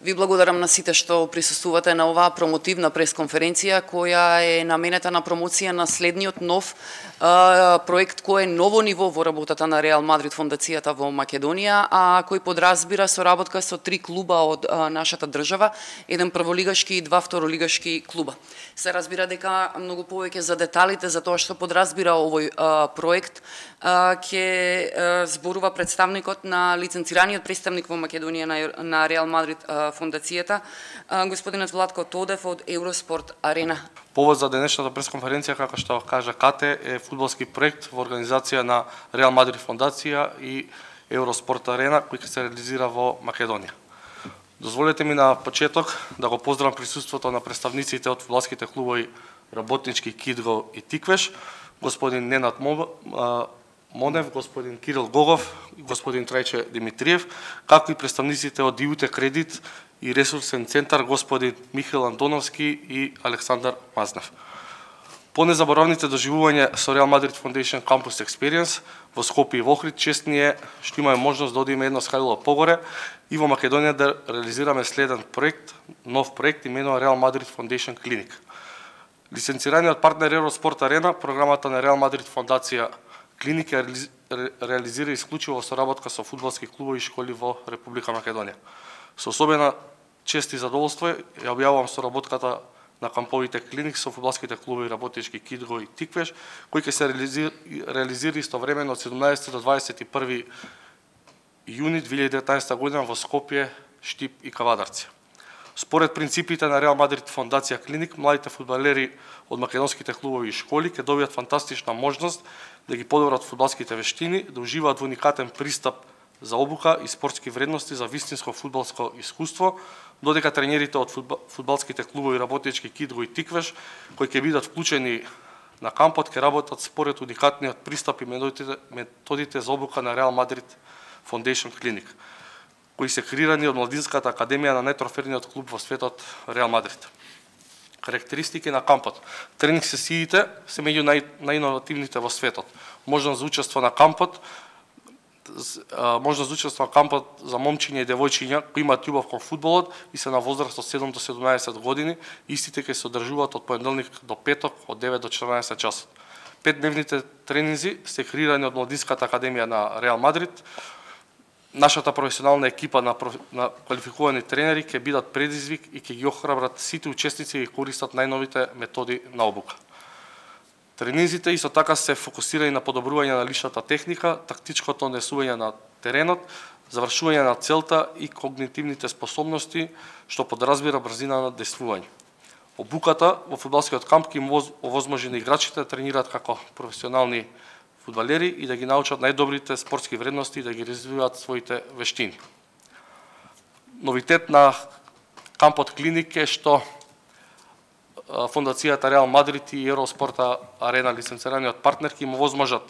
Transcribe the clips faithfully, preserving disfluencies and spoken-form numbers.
Ви благодарам на сите што присуствувате на оваа промотивна пресконференција која е наменета на промоција на следниот нов а, проект кој е ново ниво во работата на Реал Мадрид фондацијата во Македонија, а кој подразбира соработка со три клуба од а, нашата држава, еден прволигашки и два второлигашки клуба. Се разбира дека многу повеќе за деталите за тоа што подразбира овој а, проект а, ќе а, зборува представникот на лиценцираниот представник во Македонија на, на Реал Мадрид а, фондацијата, господинот Владко Тодев од Евроспорт Арена. Повод за денешната пресконференција, како што кажа Кате, е фудбалски проект во организација на Реал Мадрид фондација и Евроспорт Арена, кој ќе се реализира во Македонија. Дозволете ми на почеток да го поздравам присуството на представниците од фудбалските клубови Работнички, Кидго и Тиквеш, господин Ненад Монев, господин Кирил Гогов и господин Трајче Димитриев, како и представниците од ИУТ Кредит и Ресурсен центар господин Михаил Антоновски и Александар Мазнев. По незаборавните доживувања со Реал Мадрид Foundation Campus Experience во Скопје и во Охрид, чест ни е што имаме можност да одиме едно скалило погоре и во Македонија да реализираме следен проект, нов проект именува Реал Мадрид Foundation Clinic. Лиценцираниот партнер Евроспорт Арена, програмата на Реал Мадрид фондација Клиник ја реализира исклучиво соработка со фудбалски клубови и школи во Република Македонија. Со особена чест и задоволство ја објавувам соработката на камповите Клиник со фудбалските клубови Работнички, Кидго и Тиквеш, кој ќе се реализира, реализира истовремено од седумнаесети до дваесет и први јуни две илјади и деветнаесета година во Скопје, Штип и Кавадарци. Според принципите на Реал Мадрид фондација Клиник, младите фудбалери од македонските клубови и школи ќе добијат фантастична можност да ги подобрат фудбалските вештини, да уживаат во уникатен пристап за обука и спортски вредности за вистинско фудбалско искуство, додека тренерите од фудбалските клубови Работнички, Кидго и Тиквеш, кои ќе бидат вклучени на кампот, ќе работат според уникатниот пристап и методите, методите за обука на Реал Мадрид Foundation Clinic, кои се креирани од Младинската академија на најтроферниот клуб во светот Реал Мадрид. Карактеристики на кампот. Тренинг сесиите се меѓу нај, најиновативните во светот. Можност за учество на кампот, можност за учество на кампот за момчиња и девојчиња кои имаат љубов кон фудбалот и се на возраст од седум до седумнаесет години, истите ќе се одржуваат од понеделник до петок од девет до четрнаесет часот. Петдневните тренинзи се креирани од Младинската академија на Реал Мадрид. Нашата професионална екипа на, проф... на квалификувани тренери ќе бидат предизвик и ќе ги охрабрат сите учесници и користат најновите методи на обука. Тренинзите исто така се фокусирани на подобрување на личната техника, тактичкото однесување на теренот, завршување на целта и когнитивните способности, што подразбира брзина на действување. Обуката во фудбалскиот камп ќе им овозможи на играчите да тренираат како професионални фудбалери и да ги научат најдобрите спортски вредности и да ги развиваат своите вештини. Новитет на кампот Клиник е што фондацијата Реал Мадрид и Евроспорт Арена, лиценцираниот партнер, ќе им овозможат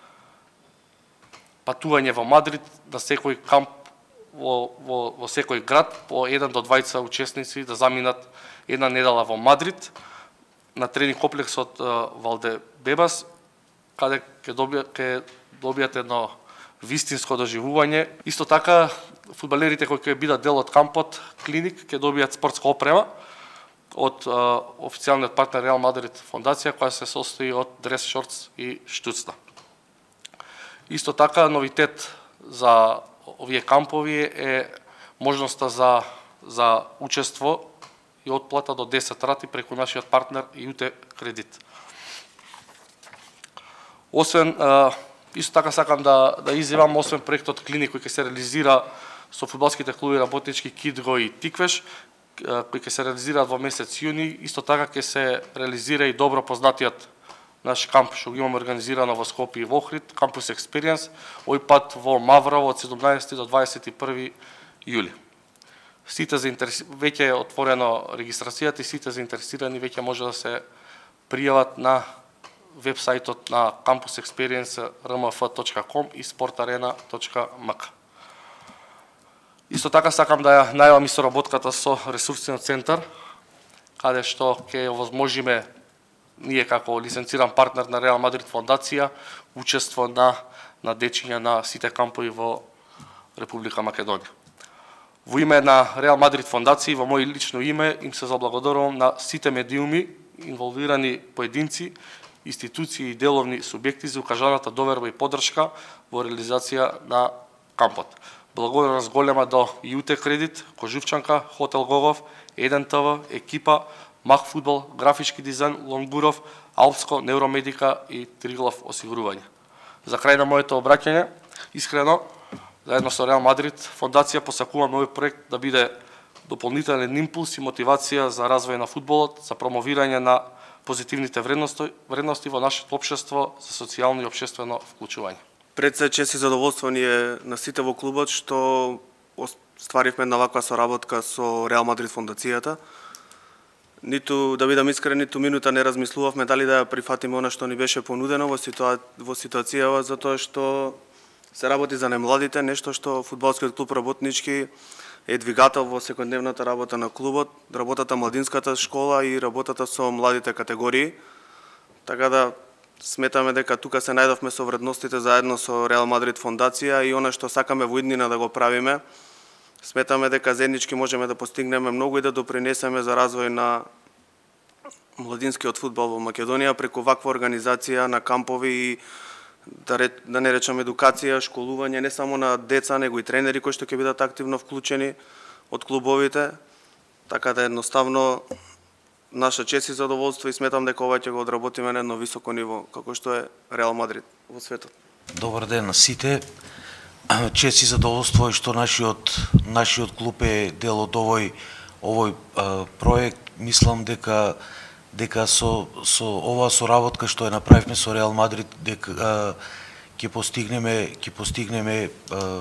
патување во Мадрид на секој камп во, во, во секој град по еден до двајца учесници да заминат една недела во Мадрид на тренинг комплексот Валдебебас, каде ќе добијат, ќе добијат едно вистинско доживување. Исто така, фудбалерите кои ќе бидат дел од кампот Клиник ќе добијат спортска опрема од а, официјалниот партнер Реал Мадрид фондација, која се состои од дрес, шортс и штуцна. Исто така, новитет за овие кампови е можноста за, за учество и отплата до десет рати преку нашиот партнер ИУТ Кредит. Освен, исто така сакам да, да изјавам, освен проектот Клиник кој ќе се реализира со фудбалските клуби Работнички, Кидго и Тиквеш, кои ќе се реализираат во месец јуни, исто така ќе се реализира и добро познатиот наш камп што го имаме организирано во Скопје и во Охрид, Campus Experience, овој пат во Маврово од седумнаесети до дваесет и први јули. Сите заинтерес... веќе е отворено регистрацијата и сите заинтересирани веќе може да се пријават на вебсајтот на campus experience r m f точка com и sportarena точка m k. Исто така сакам да ја најавам и соработката со Ресурсниот центар, каде што ќе овозможиме ние како лиценциран партнер на Реал Мадрид фондација учество на на дечиња на сите кампови во Република Македонија. Во име на Реал Мадрид фондација, во мој лично име, им се заблагодарувам на сите медиуми, инволвирани поединци, институции и деловни субјекти за укажаната доверба и поддршка во реализација на кампот. Благодарност голема до ЮТ Кредит, Кожувчанка, Хотел Гогов, еден ТВ, екипа, Мах фудбал, графички дизајн, Лонгуров, Алпско, Невромедика и Триглав осигурување. За крај на моето обраќање, искрено, заедно со Реал Мадрид фондација посакуваме овој проект да биде дополнителен импулс и мотивација за развој на фудбалот, за промовирање на позитивните вредности, вредности во нашето општество за социјално и општествено вклучување. Пред се чест и задоволство ни е на сите во клубот што стваривме една ваква соработка со Реал Мадрид фондацијата. Ниту, да бидам искрен, ниту минута не размислувавме дали да ја прифатиме она што ни беше понудено во, ситуа... во ситуацијава, затоа што се работи за најмладите, нешто што фудбалскиот клуб Работнички е двигател во секојдневната работа на клубот, работата младинската школа и работата со младите категории. Така да сметаме дека тука се најдовме со вредностите заедно со Реал Мадрид фондација и она што сакаме во иднина да го правиме. Сметаме дека заеднички можеме да постигнеме многу и да допринесеме за развој на младинскиот фудбал во Македонија преку ваква организација на кампови и да, ре, да не речам едукација, школување не само на деца, него и тренери кои што ќе бидат активно вклучени од клубовите. Така да едноставно наша чест и задоволство и сметам дека ова ќе го одработиме на едно високо ниво, како што е Реал Мадрид во светот. Добар ден на сите. Чест и задоволство е што нашиот нашиот клуб е дел од овој овој а, проект. Мислам дека дека со со оваа соработка што ја направивме со Реал Мадрид дека ќе постигнеме ќе постигнеме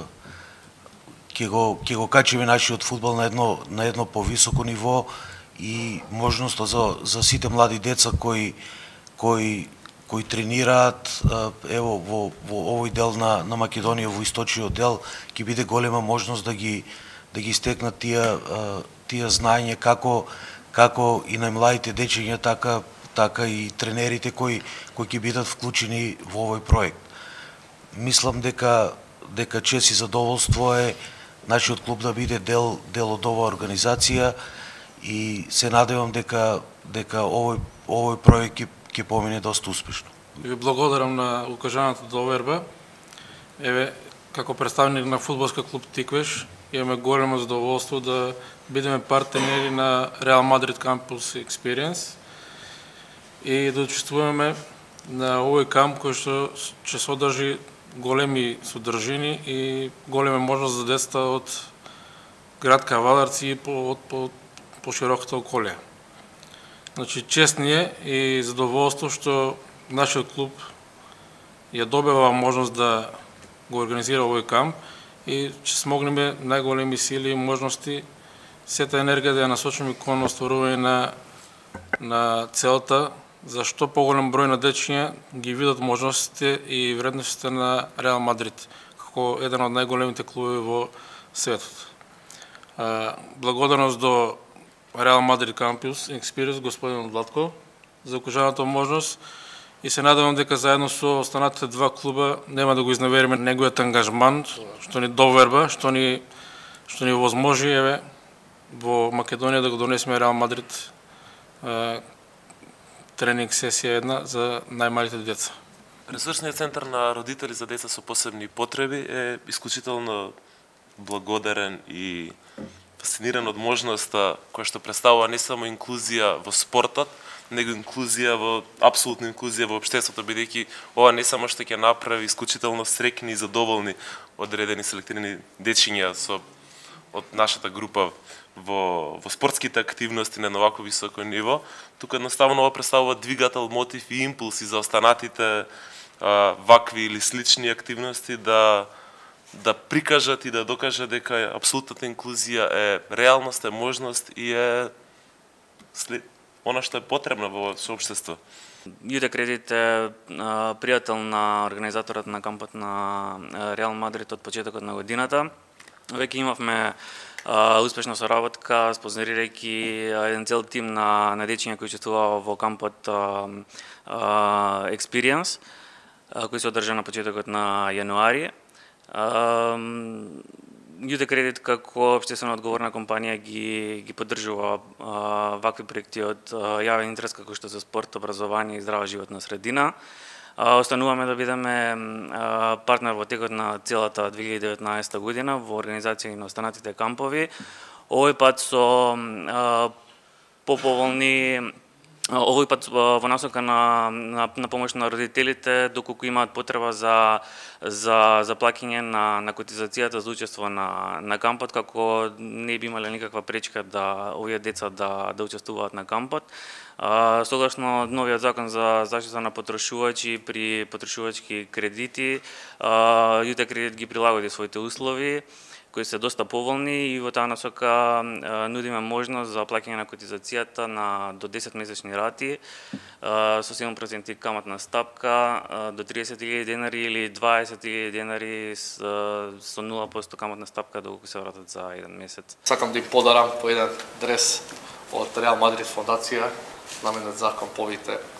ќе го ќе го качиме нашиот фудбал на едно на едно повисоко ниво и можноста за за сите млади деца кои кои кои тренираат ево во во овој дел на на Македонија, во источниот дел, ќе биде голема можност да ги да ги стекнат тие тие знаења како како и најмладите дечиња, така така и тренерите кои кои ќе бидат вклучени во овој проект. Мислам дека дека чест и задоволство е нашиот клуб да биде дел дел од оваа организација и се надевам дека дека овој овој проект ќе ќе помине доста успешно. Ви благодарам на укажаната доверба. Еве, како представник на фудбалски клуб Тиквеш, имаме големо задоволство да бидеме партнери на Real Madrid Campus Experience и да учествуваме на овој камп кој што ќе содржи големи содржини и голема можност за децата од град Кавадарци и по, од, по, по широката околија. Значи, чест ни е и задоволство што нашиот клуб ја добива можност да го организира овој камп и ќе смогнеме најголеми сили и можности сета енергија да ја насочиме кон остварување на на целта за што поголем број на дечиња ги видат можностите и вредностите на Реал Мадрид како еден од најголемите клубови во светот. Благодарност до Реал Мадрид Campus Experience, господин Владко, за укажаната можност и се надевам дека заедно со останатите два клуба нема да го изневериме неговиот ангажман, што ни доверба, што ни што ни возможи еве во Македонија да го донесеме Реал Мадрид тренинг сесија една за најмалите деца. Ресурсниот центар на родители за деца со посебни потреби е исклучително благодарен и фасциниран од можноста која што представува не само инклузија во спортот, него инклузија во апсолутна инклузија во општеството, бидејќи ова не само што ќе направи исклучително среќни и задоволни одредени селектирани дечиња со од нашата група во во спортските активности на вакво високо ниво, тука едноставно ова представува двигател, мотив и импулси за останатите а, вакви или слични активности да да прикажат и да докажат дека апсолутната инклузија е реалност, е можност и е след она што е потребно во соопштество. ЮТ Кредит е пријател на организаторот на кампот на Реал Мадрид од почетокот на годината. Веќе имавме а, успешна соработка, спонзорирајќи еден цел тим на, на дечиња кои учествуваа во кампот а, а, Experience, а, кој се одржа на почетокот на јануари. А, Јуте Кредит како општествено одговорна компанија ги ги поддржува а, вакви проекти од а, јавен интерес како што се спорт, образование и здрава животна средина. А, остануваме да бидеме а, партнер во текот на целата две илјади и деветнаесетта година во организација на останатите кампови. Овој пат со а, поповолни овој пат во насока на, на, на помош на родителите доколку имаат потреба за за за плаќање на на котизацијата за учество на на кампот, како не би имале никаква пречка да овие деца да да учествуваат на кампот. А, согласно новиот закон за заштита на потрошувачи при потрошувачки кредити, Јуте Кредит ги прилагоди своите услови кои се доста поволни и во таа насока нудиме можност за плаќање на котизацијата на до десет месечни рати со седум проценти каматна стапка до триесет илјади денари или дваесет илјади денари со нула проценти каматна стапка доколку се вратат за еден месец. Сакам да им подарам по еден дрес од Реал Мадрид фондација наменет за камповите